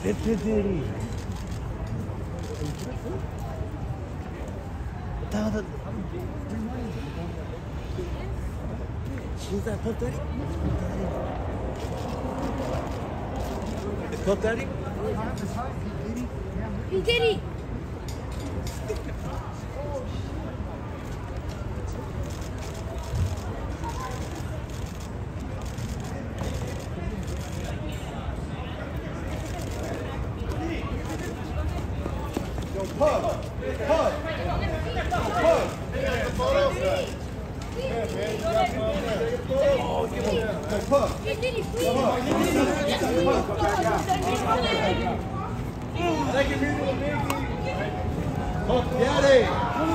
Diddy. Who's that, Puff Daddy? It's Puff Daddy? Hey, Diddy! Yo, Puff! Puff! Puff! Yeah, man. You got one there. Oh, give him. Yo, Puff! Hey, Diddy, please! Puff Daddy!